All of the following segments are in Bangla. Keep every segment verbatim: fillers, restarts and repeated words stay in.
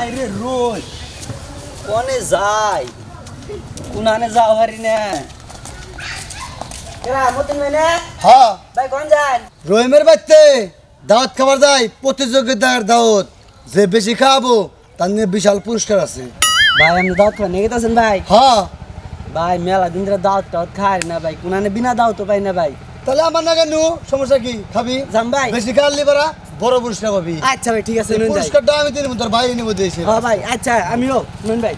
বাইরে রোজ কোনে যাই কোনানে যাও হারি না কেরা মতন মানে হ্যাঁ ভাই কোন যান রহিমের বাড়িতে দাওয়াত খাবার যায় প্রতিযোগিতার দাওয়াত যে বেশি খাবো তার নিয়ে বিশাল পুরস্কার আছে ভাই আপনি দাওয়াত খাওয়া নিয়ে গেছেন ভাই হ্যাঁ ভাই মেলা দিন ধরে দাওয়াত টাওয়াত খাই না ভাই কোনানে বিনা দাওয়াত পাই না ভাই তাহলে আমার না কেন সমস্যা কি খাবি যাম ভাই বেশি খাওয়ালি পারা বড় পুরস্কার পাবি আচ্ছা ভাই ঠিক আছে নুন যাই পুরস্কারটা আমি দিলাম তোর ভাই নিব দিয়েছে হ্যাঁ ভাই আচ্ছা আমিও নুন ভাই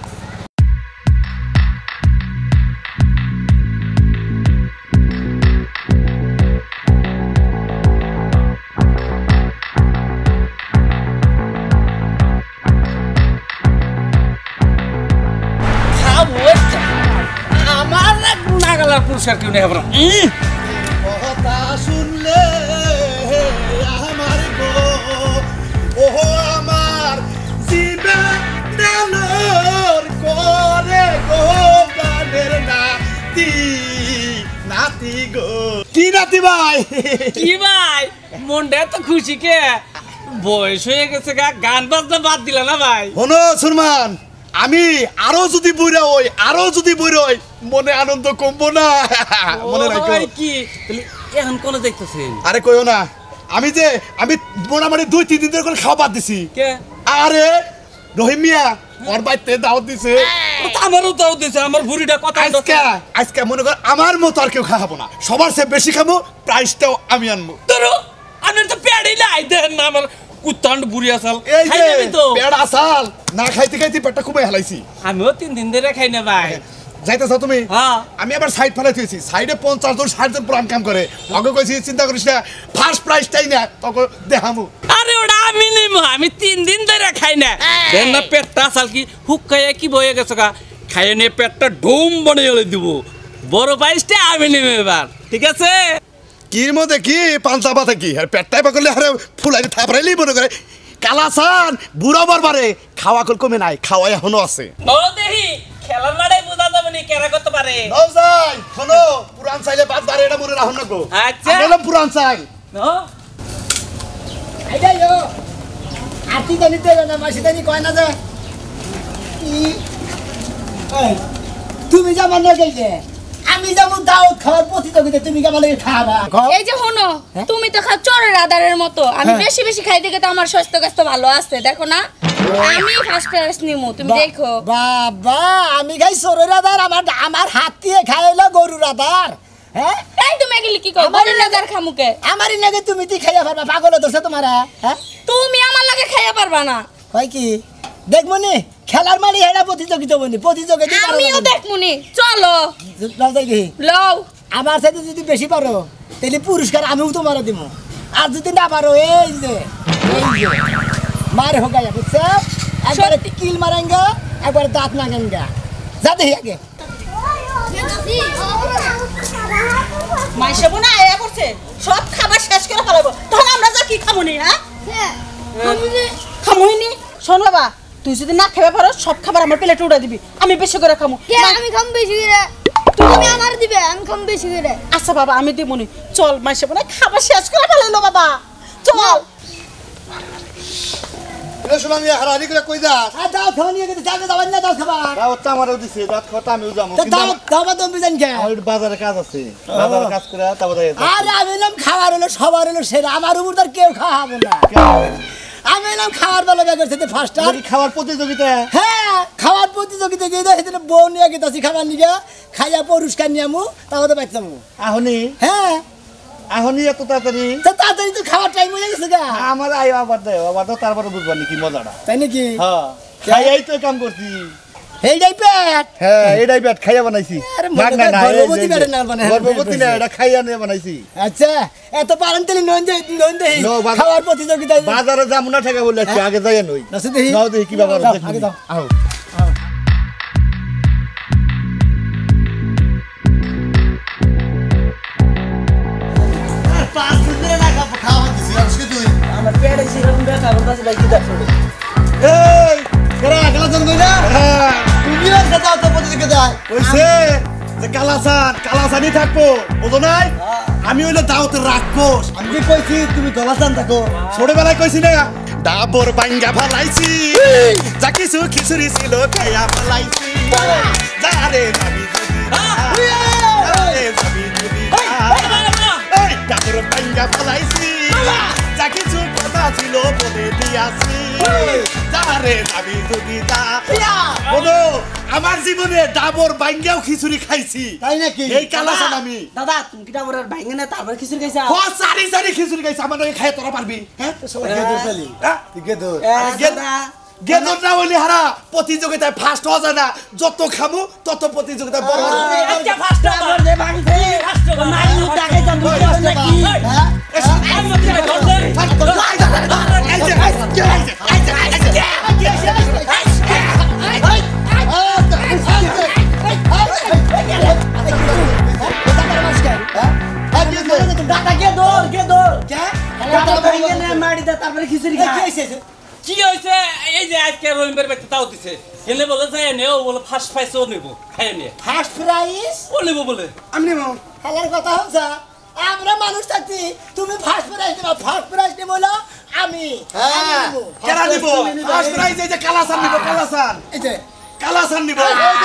পুরস্কার কেউ নেই আপনার কথা শুনলে আমার গো ওহো আমার জীবনের করে গো প্রাণের নাতি নাতি গো কি নাতি ভাই কি ভাই মনটা তো খুশি কে বয়স হয়ে গেছে গা গান বাজনা বাদ দিলা না ভাই হনো সুরমান আমি আরো যদি বইরা হই আরো যদি বইরা হই মনে আনন্দ কমবো না মনে রাখো কি তাহলে এখন কোন দেখতেছেন আরে কইও না আমি যে আমি মোটামুটি দুই তিন দিন ধরে করে খাওয়া বাদ দিছি কে আরে রহিম মিয়া ওর বাইতে দাওয়াত দিছে আমারও দাও দিছে আমার ভুড়িটা কথা আজকে আজকে মনে কর আমার মতো আর কেউ খাবো না সবার চেয়ে বেশি খাবো প্রাইসটাও আমি আনবো ধরো আমি তো পেড়ি নাই দেন না আমার কুত্তান্ড বুড়ি আসাল এই খাই যে যাবি তো পেড় আসাল না খাইতে খাইতে পেটটা খুবই হালাইছি আমিও তিন দিন ধরে খাই না ভাই যাইতেছ তুমি হ্যাঁ আমি আবার সাইড ফেলাই দিয়েছি সাইডে পঞ্চাশ জন ষাট জন পুরান কাম করে অগে কইছি চিন্তা করিস না ফার্স্ট প্রাইজটাই না তখন দেখামু আরে ওটা আমি নিমু আমি তিন দিন ধরে খাই না দেন না পেটটা আসাল কি হুক খাইয়া কি বয়ে গেছে গা খাইয়ে নিয়ে পেটটা ডুম বনে গেলে দিব বড় প্রাইজটা আমি নিমু এবার ঠিক আছে কির মধ্যে কি পান্তা পাতা কি আর পেটটাই পাকলে আরে ফুলাই থাপড়াইলি মনে করে কালাসান বুড়ো বারবারে খাওয়া কল কমে নাই খাওয়া এখনো আছে ও দেহি খেলার মাঠে বোঝা যাবে নি কেরা করতে পারে নাও যাই শোনো পুরান চাইলে বাদ বারে এটা মনে রাখুন না গো আচ্ছা বললাম পুরান চাই নো আইডা ইয়ো আতি জানি তে না মাসি জানি কয় না যে কি এই তুমি যাবা না গেলে আমি যাবো দাওয়াত খাওয়ার প্রতিযোগিতা তুমি কেমন লাগে খাবা এই যে হনো তুমি তো খাও চোরের আদারের মতো আমি বেশি বেশি খাই দেখে তো আমার স্বাস্থ্য কাস্ত ভালো আছে দেখো না আমি ফার্স্ট ক্লাস নিমু তুমি দেখো বাবা আমি খাই চোরের আদার আমার আমার হাত দিয়ে খাইলো গরুর আদার হ্যাঁ এই তুমি এগুলি কি করো গরুর আদার খামুকে আমারই লাগে তুমি তি খাইয়া পারবা পাগল ধরছে তোমারা হ্যাঁ তুমি আমার লাগে খাইয়া পারবা না হয় কি দেখবো নি খেলার মারি হেডা প্রতিযোগিতা বনি প্রতিযোগিতা আমিও দেখমুনি চলো লও দেখি লও আমার সাথে যদি বেশি পারো তাহলে পুরস্কার আমিও তোমার দিব আর যদি না পারো এই যে এই যে মার हो गया বুঝছো একবার কিল মারেঙ্গা একবার দাঁত নাগেঙ্গা যা দেখি আগে মাইশে বোনা আয়া করছে সব খাবার শেষ করে ফেলাবো তখন আমরা যা কি খামুনি হ্যাঁ খামুইনি শোন বাবা তুই যদি না খেয়ে পারো সব খাবার আমার প্লেটে উড়া দিবি আমি বেশি করে খামু আমি খাম বেশি করে তুমি আমার দিবে আমি খাম বেশি করে আচ্ছা বাবা আমি দিবনি চল মাইশে বোনা খাবার শেষ করে ফেলাইলো বাবা চল এ সময় আমি হারারি করে কই যা আর দাও খাওয়া নিয়ে গেছে যাবে যাবেন না দাও খাবার দাওয়াতটা আমারও দিছে দাওয়াত খাওয়াটা আমিও যাবো তা দাও দাও বা তুমি জান কে আমার বাজারে কাজ আছে বাজারে কাজ করে তারপর যাই আরে আমি নাম খাবার হলো সবার হলো সেরা আমার উপর তার কেউ খাওয়াবো না আমি নাম খাবার বেলা বের করতে ফার্স্ট খাওয়ার প্রতিযোগিতা হ্যাঁ খাওয়ার প্রতিযোগিতা গিয়ে সেদিন বউ নিয়ে গেছি খাবার নিয়ে খাইয়া পুরস্কার নিয়ে আমু তাহলে বাচ্চা আহনি হ্যাঁ আহনি এত তাড়াতাড়ি তা তাড়াতাড়ি তো খাওয়ার টাইম হয়ে গেছে গা আমার আই আবার দেয় আবার তো তারপরে বুঝবানি কি মজাটা তাই নাকি হ্যাঁ খাইয়াই তো কাম করছি এইটাই পেট হ্যাঁ এটাই পেট খাইয়া বানাইছি আরে না না না গর্ভবতী পেটের নাম বানাই গর্ভবতী না এটা খাইয়া নিয়ে বানাইছি আচ্ছা এত পারেন তাহলে নন দেই নন দেই নো, বাজার- খাওয়ার প্রতিযোগিতা বাজারে যাবো না ঠেকা বলে আজকে আগে যাই নই নাসি দেই নাও দেখি কি ব্যাপার দাও, দেখি। আগে দাও। আও পাঁচ দিন ধরে না খাওয়া দিছি আজকে তুই আমার পেটে সেরকম ব্যথা করতেছে ভাই কি দেখো এই কেরা গেলা জন কইরা হ্যাঁ তুমি আর দাও তো প্রতিযোগিতা কইছে যে কালাসান কালাসানি থাকবো বুঝো নাই আমি হইলো দাওয়াতের রাক্ষস আমি কি কইছি তুমি দলাসান থাকো ছোটবেলায় কইছি না ডাবর বাঙ্গা ফলাইছি যা কিছু খিচুড়ি ছিল খাইয়া ফলাইছি যারে যাবি যদি যারে যাবি যদি এই ডাবর বাঙ্গা ফলাইছি যা কিছু কথা ছিল বলে দিয়াছি যারে যাবি যদি যা বলো আমার জীবনে ডাবর বাঙ্গাও খিচুড়ি খাইছি তাই নাকি এই কালাসান আমি দাদা তুমি কি ডাবরের ভাঙে না তারপর খিচুড়ি খাইছা ও সারি সারি খিচুড়ি খাইছি আমার নাকি খাই তোরা পারবি হ্যাঁ সবাই গেদর চালি হ্যাঁ? গেদর গেদর না হইলে হারা প্রতিযোগিতায় ফার্স্ট হওয়া যায় না যত খামু তত প্রতিযোগিতায় বড় হবো। আচ্ছা ফার্স্ট ডাবর দে ভাঙতে নাই টাকা জান দুই নাকি হ্যাঁ এসো, এই যে, এই যে, এই যে, এই যে, এই যে, দাদা কে দৌড় কে দৌড় ডাবর ভাঙে না মারি দে তারপরে খিচুড়ি খা কি হয়েছে এই যে আজকে রবিবার ব্যক্তি তাও দিছে ছেলে বলে যায় নে ও বলে ফার্স্ট প্রাইজ ও নেবো খাই নিয়ে ফার্স্ট প্রাইজ ও নেবো বলে আমি নেবো। খেলার কথা হচ্ছে আমরা মানুষ থাকছি তুমি ফার্স্ট প্রাইজ দিবা ফার্স্ট প্রাইজ নিব না আমি হ্যাঁ, কেনা দিব? ফার্স্ট প্রাইজ এই যে কালাসান নিব, কালাসান। এই যে কালাসান নিব।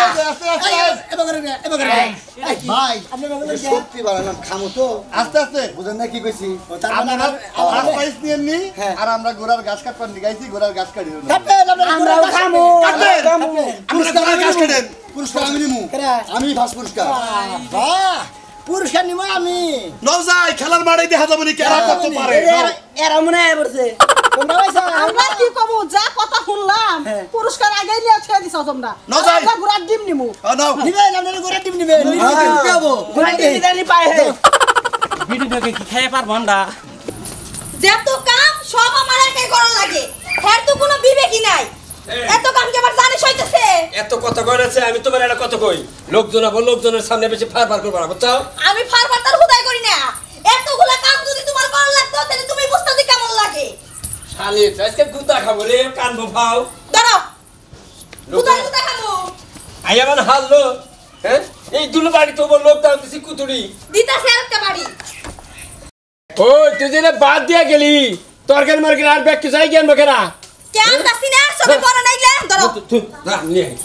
ভাই সত্যি বাড়ালাম খামো তো আস্তে আস্তে বুঝেন না কি কইছি আপনারা ফার্স্ট প্রাইজ নিয়ে নি আর আমরা গোড়ার গাছ কাটবার নিগাইছি গোড়ার গাছ কাটিও না আমরা খামো কাটেন। আপনারা গোড়ার গাছ কাটেন। পুরস্কার আমি নিমু আমি ফার্স্ট পুরস্কার বাহ পুরস্কার নিব আমি নওজাই খেলার মাঠে দেখা যাবে নি কেরা কত পারে। এরা মনে হয় পড়ছে তোমরা পাইছো আমরা কি কব যা কথা শুনলাম পুরস্কার আগে নিয়ে ছেড়ে দিছো তোমরা না যাই। আমরা ঘোড়ার ডিম নিমু ও নাও। নিবে আপনারা করে টিম নিবে ঘোড়ার ডিম দিদানি পায় হে ভিডিওটাকে কি খাইয়ে পারবো আমরা যত কাম সব আমার একাই করা লাগে এর তো কোনো বিবেকই নাই এত কাম কি আমার জানে হইতেছে এত কথা কইরাছে আমি তোমার একটা কথা কই লোকজন আবার লোকজনের সামনে বেশি ফার ফার করবা না বুঝছো আমি ফারবার তার হুদাই করি না এতগুলা কাম যদি তোমার করা লাগতো তাহলে তুমি বুঝতে দি কেমন লাগে শালি আজকে গুতা খাবো রে কানবো ভাও দাঁড়াও লোক কোথায় কোথায় খাবো আইয়া মানে হারলো হ্যাঁ এই দুলো বাড়ি তো লোক দাও দিছি কুতুরি দিতাছে আরেকটা বাড়ি ওই তুই যে বাদ দিয়া গেলি তরকারি মার্কেট আর ব্যাগ কি যাই জ্ঞান বকেরা কেন কাছি না সবে বড় নাইলে ধরো তুই না নিয়ে আই।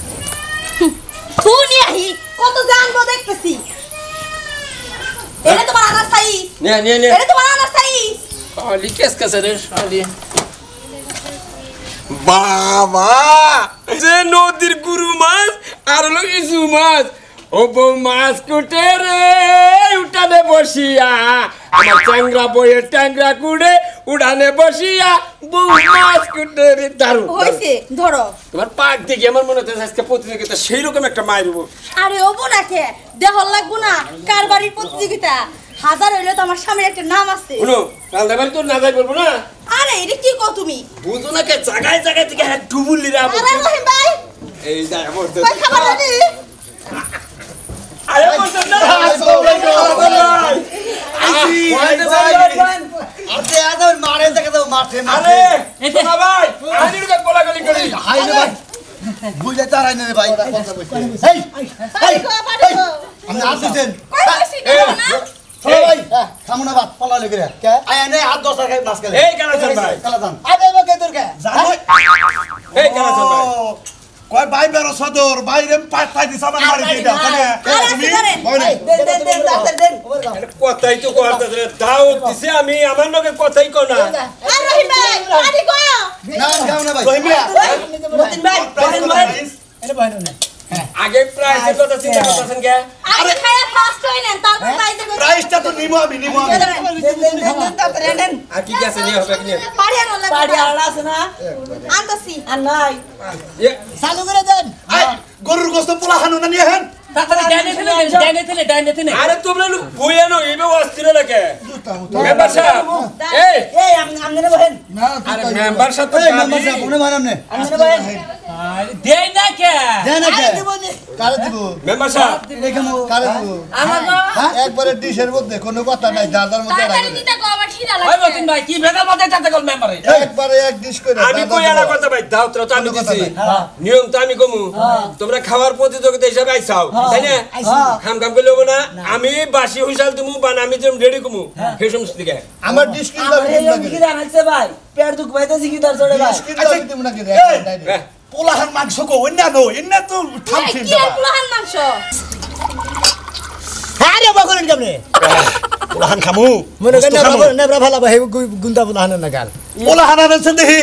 তু নিয়ে আহি কত জানবো দেখতেছি এটা তোমার আনার সাইজ নিয়ে নিয়ে নিয়ে এটা তোমার আনার সাইজ শালি কেস কাছে রে শালি বাবা যে নদীর গুরু মাছ আর হলো ইসু মাছ ও বউ মাছ কুটে রে উঠানে বসিয়া আমার ট্যাংরা বইয়ের ট্যাংরা কুড়ে উড়ানে বসিয়া বউ মাছ কুটে রে দারুণ হইছে ধরো তোমার পাট দেখি আমার মনে হচ্ছে আজকে প্রতিযোগিতা সেই রকম একটা মারব আরে ওবো না কে দেহল লাগবো না কার বাড়ির প্রতিযোগিতা হাজার হইলে তো আমার সামনে একটা নাম আছে শুনো কাল দেবার তোর না যাই বলবো না আরে এটা কি কও তুমি বুঝো না কে জায়গায় জায়গায় থেকে হ্যাঁ ডুবুলি রা আরে রহিম ভাই এই যায় বলতে ভাই খাবার রেডি আরে বলতে না আপনি আদর মারে দেখে দাও মাঠে আরে শোনা ভাই আমি রুকে কোলাগুলি করি হাই রে ভাই বুঝলে তারাই না রে ভাই এই পারি গো পারি গো আপনি আসছেন কই বসি না চলো ভাই খামো না ভাত পালা লেগে রে আয় নে হাত দশ টাকা মাছ খেলে এই কালাচান ভাই কালাচান আরে বকে তোর কে এই কালাচান ভাই কয় ভাই বেরো সদর বাইরে পাঠাই দিছ আমার বাড়ি দিটা তাহলে তুমি বলে দেন দেন দেন ডাক্তার দেন কথাই তো কইতাছ রে দাও দিছে আমি আমার লগে কথাই কও না আর রহিম ভাই পারি গো না খাও না ভাই কইমিয়া মতিন ভাই বলেন বলেন এটা বহানো না আগে প্রাইসের কথা চিন্তা করতেছেন কে আগে খায়া ফার্স্ট হইলেন তারপর পাইতে গো প্রাইসটা তো নিমো আমি নিমো আমি দেন দেন দেন দেন ডাক্তার দেন আর কি আছে নিয়ে হবে কি নিয়ে পারি আর লাগবে পাড়ি আলা আছে না আনতাছি আর নাই এ চালু করে দেন আই গরুর গোশত পোলা খানো না নিয়ে হেন তাড়াতাড়ি ডাইনে থেকে ডাইনে থেকে ডাইনে থেকে আরে তোমরা লোক বইয়া নো এইবে অস্থির লাগে মেম্বার সাহেব এই এই আপনি আমনে বহেন না আরে মেম্বার সাহেব তো এই মামা সাহেব মনে মারাম নে আমনে বহেন দেই না কে দেন না কে দিব নি কারে দিব মেম্বার সাহেব কারে দিব হ্যাঁ একবারে ডিশের মধ্যে কোনো কথা নাই যার যার মধ্যে তাড়াতাড়ি রাখবে দিতে কো আমার খিদা ওই লাগছে মতিন ভাই কি ভেজাল মধ্যে চাতে কল মেম্বারে একবারে এক ডিশ করে আমি দাদা কই দিব। আলা কথা ভাই দাও তো তো আমি কোনো কথা দিছি নাই। নিয়ম তো আমি কমু তোমরা খাওয়ার প্রতিযোগিতা হিসাবে আইছাও তাই না খাম খাম করে লব না আমি বাসি হুইসাল দিমু বা আমি যেম রেডি কমু সেই সমস্ত দিকে আমার ডিশ কিনতে আমার এই হবে কি জানাইছে ভাই পেট দুখ পাইতেছি কি তার চড়ে ভাই ডিশ কিনতে হবে দিব নাকি রে হ্যাঁ। পোলাহান মাংস কো অন্য নো অন্য তো এই, থামছেন কি আর পুলাহান মাংস আরে বকরেন কেমনে পোলাহান খামু মনে করেন বস্তু খামু। না নেবরা ভালো ভাই গুন্দা বুলাহান না গাল পোলাহান আনছেন দেখি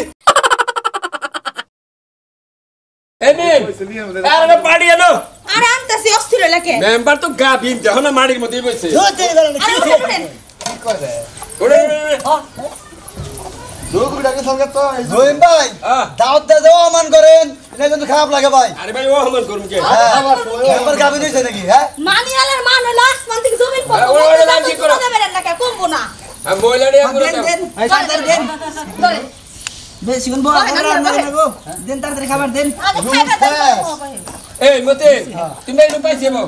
এই নিন আরে পাড়ি এনো আরে আনতেছি অস্থির লাগে মেম্বার তো গা বিন দেখো না মাড়ির মধ্যেই বসে ধুতে গেল না কি আরে হইছে? উঠেন ওরে ওরে, ওরে। লোকটাকে সঙ্গে তো এই যে- রহিম ভাই আহ, দাওয়াত দে দেওয়া মান করেন এটা কিন্তু খারাপ লাগে ভাই আরে ভাই ও হমান করুম কে আবার তো- একবার গাবি দিয়েছে নাকি হ্যাঁ মানিয়ালের মান হলো আসমান থেকে জমিন হ্যাঁ, পড়তো ওরা ওরা রাজি করো। দেবেন না কে কমবো না আমি বইলা নিয়ে করে দাও এই তাড়াতাড়ি দেন ধরে বেশি কোন বড় বয়, করে বয়, রান্না বয়। করবো দেন তাড়াতাড়ি খাবার দেন আগে খাইবা দেন এই মতে তুমি এই পাইছে বো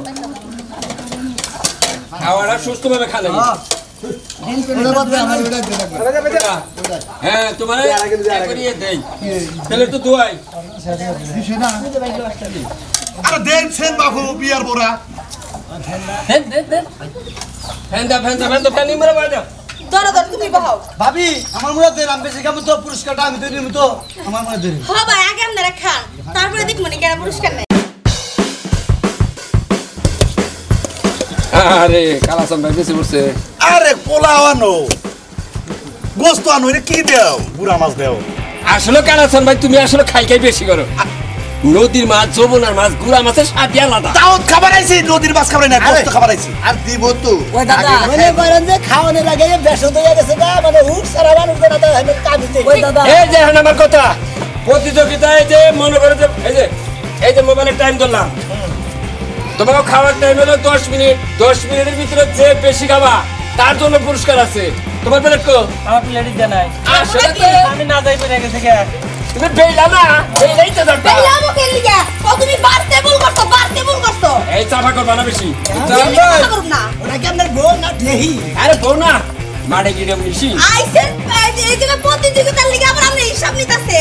খাওয়াটা সুস্থ ভাবে খা লাগি দেন করে ওটা বাদ দে, আমার ওটা দিয়ে লাগবে। হ্যাঁ তোমার করিয়ে দেই তাহলে তো দুয়াই ডিশে না আরে দেখছেন বাবু বিয়ার বোরা দেন দেন দেন ফেন্দা ফেন্দা ফেন্দা ফেনি মরে বাড়া ধরো ধরো তুমি বহাও ভাবি আমার মনে দেন আমি বেশি খাবো তো পুরস্কারটা আমি তো নিব তো আমার মনে দেন হ ভাই আগে আপনারা খান তারপরে দেখ মনে কেন পুরস্কার নেই আরে কালা সাম্বাই বেশি পড়ছে আরে পোলাও আনো গোস্ত আনো এটা কি দেও বুড়া মাছ দেও আসলে কালা সাম্বাই তুমি আসলে খাই খাই বেশি করো নদীর মাছ যমুনার মাছ গুড়া মাছের স্বাদ আলাদা দাওত খাবার আইছি নদীর মাছ খাবার না গোস্ত খাবার আইছি আর দিব তো ওই দাদা মনে করেন যে খাওয়ানোর আগে বেসন হয়ে গেছে গা মানে উঠ সারা মানুষ না তো হেন কাঁদিতে ওই দাদা এই যে এখন আমার কথা প্রতিযোগিতায় যে মনে করে যে এই যে এই যে মোবাইলের টাইম ধরলাম তোমাকে খাওয়ার টাইম হলো দশ মিনিট দশ মিনিটের ভিতরে যে বেশি খাবা তার জন্য পুরস্কার আছে তোমার প্লেট কো আমার প্লেট দেন নাই আসলে তো আমি না যাই পেরে গেছে কে তুমি বেইলা না বেইলাই তো দরকার পেলামো কে লিগা ও তুমি বাড়তে ভুল করছো বাড়তে ভুল করছো এই চাপা করবা না বেশি কথা করুম না ওরা কি আপনার বউ না ঠেহি আরে বউ না মাঠে গিয়ে মিশি আইসেন এই যে- এই জায়গায় প্রতিযোগিতার লিগে আবার আপনি হিসাব নিতেছে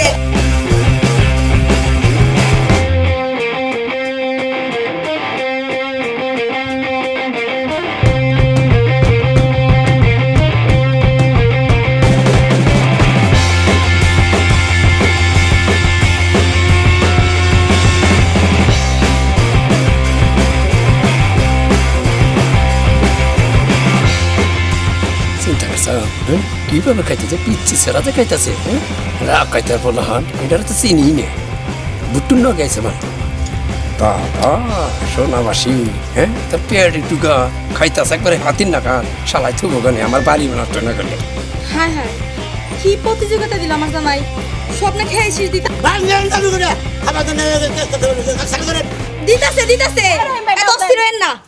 চিন্তা করছ কিভাবে খাইতেছে পিচ্ছি সেরাতে খাইতেছে রাগ খাইতে বললো হন এটার তো চিনি নে বুটুন ন গেছে মানে বাবা সোনা মাসি হ্যাঁ তার পেট একটু গা খাইতেছে একবারে হাতির না খান শালাই থুবো গানে আমার বাড়ি নষ্ট না করলে হ্যাঁ হ্যাঁ কি প্রতিযোগিতা দিল আমার জামাই স্বপ্নে খেয়ে শেষ দিতা বাংলা চালু করে খাবার জন্য চালু করে দিতাছে দিতাছে এত অস্থির হয়েন না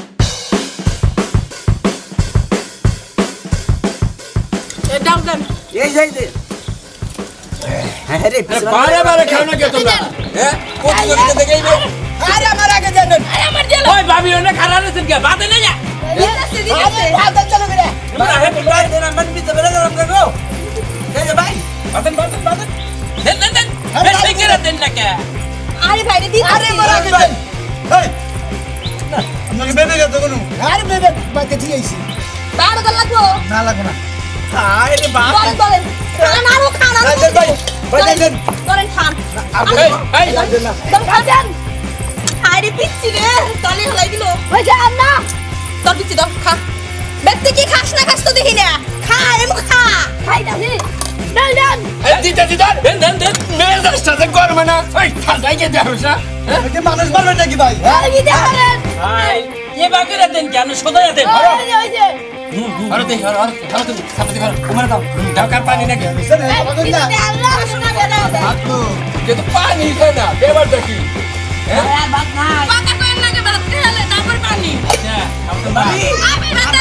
ডাউন ডাউন এই যাই দে হ্যাঁ রে বারে বারে খাও না কে তোমরা হ্যাঁ প্রতিযোগিতা দেখেই নে আরে আমার আগে দেন আরে আমার জেল ওই ভাবি ওনে খারাপ হয়েছে কে বাদে না যা দিতাছে দিতাছে ভাত চালু করে আরে প্লাই দেন আমার পিছে বেরে গেলাম গো এই যে ভাই বাদেন বাদেন বাদেন দেন দেন দেন বেশি করে দেন না কে আরে ভাই রে দিতাছে আরে আমার আগে দেন এই আমাকে বেঁধে গেছে কোনো আরে বেবে বাতে ঠিক আইছি বারো দল লাগবো না লাগবে না আরে বাপ ধরেন ধরেন খান আরো খান আরো দেন ভাই ভাই দেন ধরেন খান এই এই ধরেন খান আরে পিচ্ছি রে তলে হলাই দিল ওই যান না তোর পিচ্ছি ধর খা ব্যক্তি কি খাস না খাস তো দেখি না খা এম খা খাই না রে ডাল ডাল এই দিতে দিতে দেন দেন দেন মেজাজটা সাথে গরম না ওই ঠান্ডায় গিয়ে দেবো না এটা মানুষ মারবেন নাকি ভাই আরে কি দেখেন আই এ বাকিরা দেন কেন সদাই দেন ওই যে ওই যে আরে দেখ আরে আরে আরে তুমি সামনে দেখো তোমার দাও দাও কার পানি নাকি দিতে আল্লাহ শোনা দে দাও দে যে তো পানি খায় না বেবার দেখি আর বাত না বাতা কইন না কে বাত খেলে তারপর পানি আচ্ছা আমাদের ভাই আমি বাতা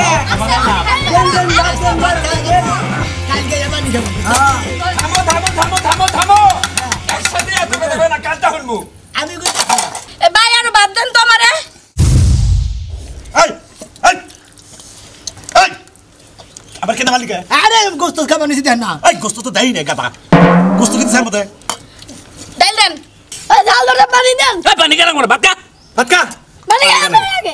কালকে যাবা নি যাবো থামো থামো থামো থামো থামো একসাথে এত কথা না কালটা হলমু আমি কই এ ভাই আর দিকে আরে গোস্ত খাবার নিছি দেন না এই গোস্ত তো দেই না গাদা গোস্ত কিন্তু স্যার মতে ডাল দেন এই ঝাল ধরে পানি দেন এই পানি কেন করে ভাত খা ভাত খা পানি খান আগে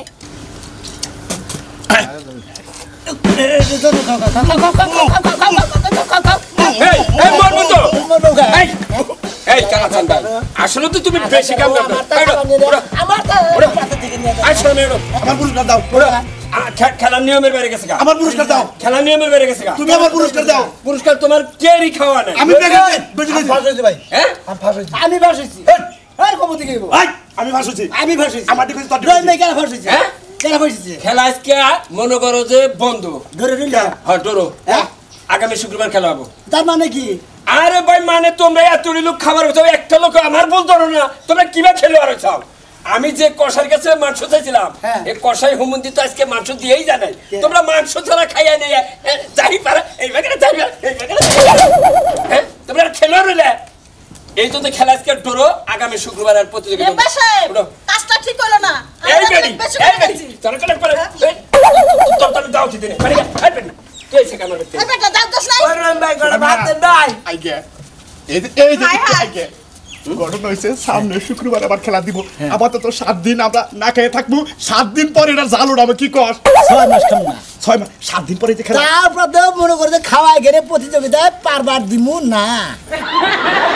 এই এই মরবো তো এই এই কালা চান্দা আসলে তো তুমি বেশি কাম করো আমার আসলে মেরো আমার পুরস্কার দাও খেলার নিয়মের বাইরে গেছে গা আমার পুরস্কার দাও খেলার নিয়মের বাইরে গেছে গা তুমি আমার পুরস্কার দাও পুরস্কার তোমার কেরি খাওয়া নাই আমি বেশি বেশি ফাঁস হয়েছে ভাই হ্যাঁ আমি ফাঁস হয়েছি আমি ভাসিছি আর কম থেকে গো এই আমি ভাসুছি আমি ভাসিছি আমার দিকে তোর রই মে কেন ভাসিছি হ্যাঁ কেন ভাসিছি খেলা আজকে মনে করো যে বন্ধ ধরে নিলা হ্যাঁ ডরো হ্যাঁ আগামী শুক্রবার খেলা হবো তার মানে কি আরে ভাই মানে তোমরা এতটি লোক খাবার হতো একটা লোক আমার বলতো না তোমরা কিভাবে খেলে আর চাও আমি যে কষার কাছে মাংস চাইছিলাম হ্যাঁ। এই কষাই হুমন্দি তো আজকে মাংস দিয়েই জানাই তোমরা মাংস ছাড়া খাইয়া নিয়ে যাই পারে এই বাগানে যাই এই বাগানে হ্যাঁ তোমরা খেলো রইলে এই তো খেলা আজকে ডরো আগামী শুক্রবার আর প্রতিযোগিতা এ বাসে কাজটা ঠিক হলো না এই বেরি এই বেরি তোরা কোন করে তোর তোর দাও দিতে নে মানে এই বেরি তুই এসে কামড় করতে এই বেটা দাও দোস নাই রই মে করে ভাত দেন নাই আইগে এই যে এই যে হাই, হাই। আইগে ঘটনা হয়েছে সামনে শুক্রবার আবার খেলা দিব আপাতত সাত দিন আমরা না খেয়ে থাকবো সাত দিন পরে এটা জাল উড়াবো কি কস ছয় মাস খাম না ছয় মাস সাত দিন পরে যে খেলা তারপর তো মনে করে খাওয়াই গেলে প্রতিযোগিতায় পারবার দিমু না